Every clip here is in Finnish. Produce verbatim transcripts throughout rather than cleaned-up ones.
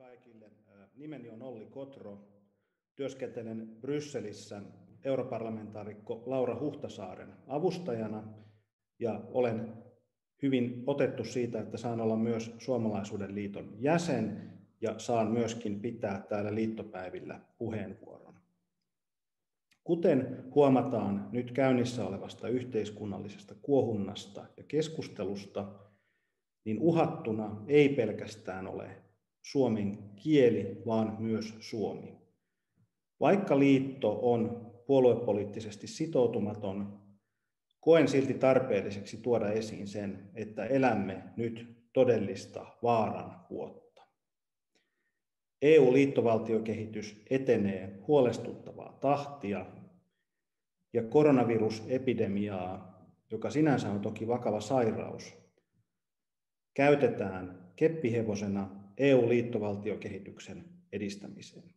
kaikille. Nimeni on Olli Kotro. Työskentelen Brysselissä europarlamentaarikko Laura Huhtasaaren avustajana ja olen hyvin otettu siitä, että saan olla myös Suomalaisuuden liiton jäsen ja saan myöskin pitää täällä liittopäivillä puheenvuoron. Kuten huomataan nyt käynnissä olevasta yhteiskunnallisesta kuohunnasta ja keskustelusta, niin uhattuna ei pelkästään ole suomen kieli, vaan myös Suomi. Vaikka liitto on puoluepoliittisesti sitoutumaton, koen silti tarpeelliseksi tuoda esiin sen, että elämme nyt todellista vaaran vuotta. E U-liittovaltiokehitys etenee huolestuttavaa tahtia ja koronavirusepidemiaa, joka sinänsä on toki vakava sairaus, käytetään keppihevosena E U-liittovaltiokehityksen edistämiseen.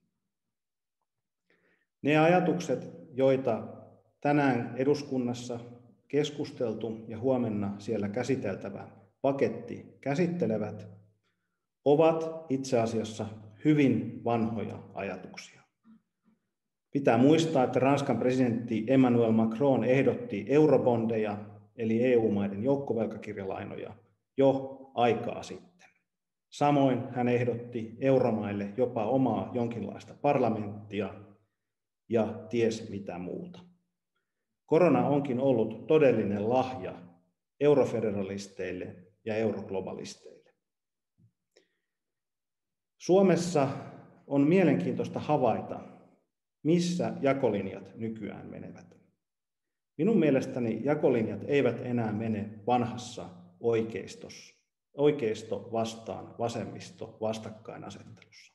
Ne ajatukset, joita tänään eduskunnassa keskusteltu ja huomenna siellä käsiteltävä paketti käsittelevät, ovat itse asiassa hyvin vanhoja ajatuksia. Pitää muistaa, että Ranskan presidentti Emmanuel Macron ehdotti eurobondeja, eli E U-maiden joukkovelkakirjalainoja, jo aikaa sitten. Samoin hän ehdotti euromaille jopa omaa jonkinlaista parlamenttia ja ties mitä muuta. Korona onkin ollut todellinen lahja eurofederalisteille ja euroglobalisteille. Suomessa on mielenkiintoista havaita, missä jakolinjat nykyään menevät. Minun mielestäni jakolinjat eivät enää mene vanhassa oikeistossa, oikeisto vastaan vasemmisto vastakkainasettelussa.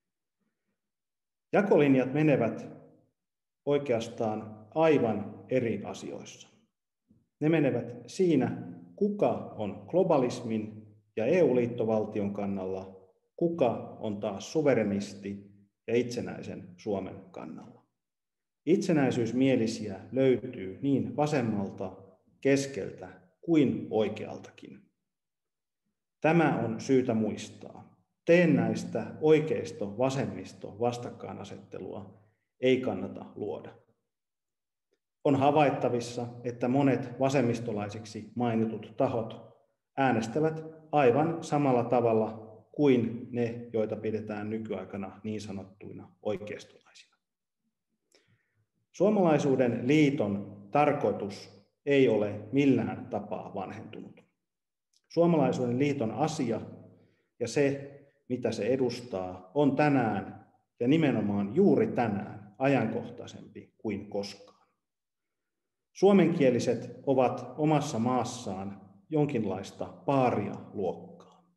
Jakolinjat menevät oikeastaan aivan eri asioissa. Ne menevät siinä, kuka on globalismin ja E U-liittovaltion kannalla, kuka on taas suverenisti ja itsenäisen Suomen kannalla. Itsenäisyysmielisiä löytyy niin vasemmalta, keskeltä kuin oikealtakin. Tämä on syytä muistaa. Teennäistä oikeisto-vasemmisto vastakkainasettelua ei kannata luoda. On havaittavissa, että monet vasemmistolaisiksi mainitut tahot äänestävät aivan samalla tavalla kuin ne, joita pidetään nykyaikana niin sanottuina oikeistolaisina. Suomalaisuuden liiton tarkoitus ei ole millään tapaa vanhentunut. Suomalaisuuden liiton asia ja se, mitä se edustaa, on tänään ja nimenomaan juuri tänään ajankohtaisempi kuin koskaan. Suomenkieliset ovat omassa maassaan jonkinlaista paaria luokkaa.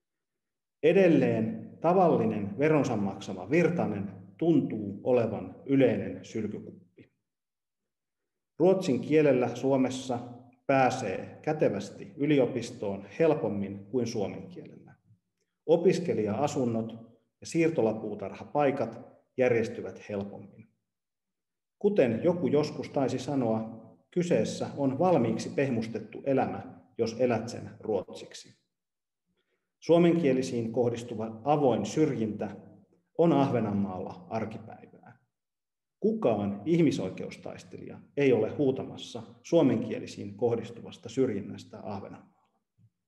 Edelleen tavallinen veronsa maksava virtanen tuntuu olevan yleinen sylkykuppi. Ruotsin kielellä Suomessa pääsee kätevästi yliopistoon helpommin kuin suomen kielellä. Opiskelija-asunnot ja siirtolapuutarhapaikat järjestyvät helpommin. Kuten joku joskus taisi sanoa, kyseessä on valmiiksi pehmustettu elämä, jos elät sen ruotsiksi. Suomenkielisiin kohdistuva avoin syrjintä on Ahvenanmaalla arkipäivää. Kukaan ihmisoikeustaistelija ei ole huutamassa suomenkielisiin kohdistuvasta syrjinnästä Ahvenanmaalla.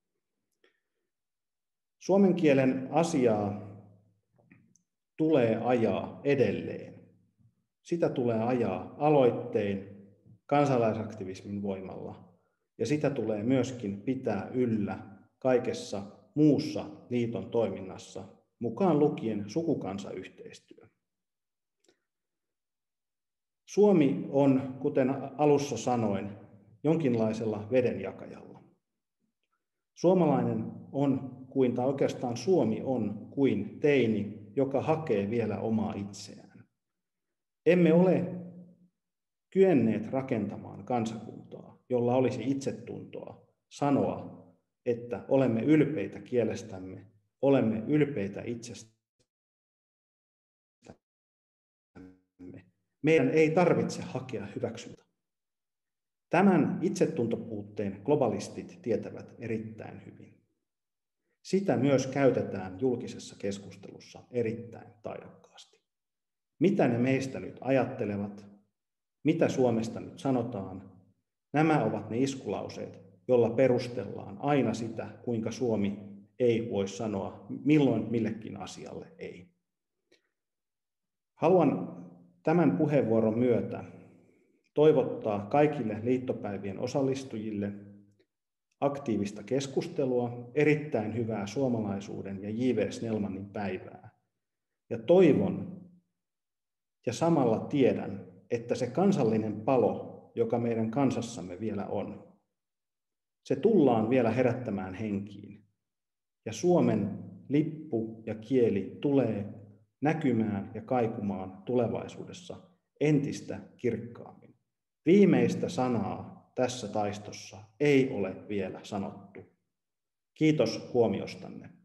Suomen kielen asiaa tulee ajaa edelleen. Sitä tulee ajaa aloittein, kansalaisaktivismin voimalla, ja sitä tulee myöskin pitää yllä kaikessa muussa liiton toiminnassa, mukaan lukien sukukansayhteistyö. Suomi on, kuten alussa sanoin, jonkinlaisella vedenjakajalla. Suomalainen on kuin, tai oikeastaan Suomi on kuin teini, joka hakee vielä omaa itseään. Emme ole kyenneet rakentamaan kansakuntaa, jolla olisi itsetuntoa sanoa, että olemme ylpeitä kielestämme, olemme ylpeitä itsestämme. Meidän ei tarvitse hakea hyväksyntä. Tämän itsetuntopuutteen globalistit tietävät erittäin hyvin. sitä myös käytetään julkisessa keskustelussa erittäin taidokkaasti. Mitä ne meistä nyt ajattelevat? Mitä Suomesta nyt sanotaan? Nämä ovat ne iskulauseet, joilla perustellaan aina sitä, kuinka Suomi ei voi sanoa milloin millekin asialle ei. Haluan tämän puheenvuoron myötä toivottaa kaikille liittopäivien osallistujille aktiivista keskustelua, erittäin hyvää suomalaisuuden ja J V Snellmanin päivää. Ja toivon ja samalla tiedän, että se kansallinen palo, joka meidän kansassamme vielä on, se tullaan vielä herättämään henkiin. Ja Suomen lippu ja kieli tulee näkymään ja kaikumaan tulevaisuudessa entistä kirkkaammin. Viimeistä sanaa tässä taistossa ei ole vielä sanottu. Kiitos huomiostanne.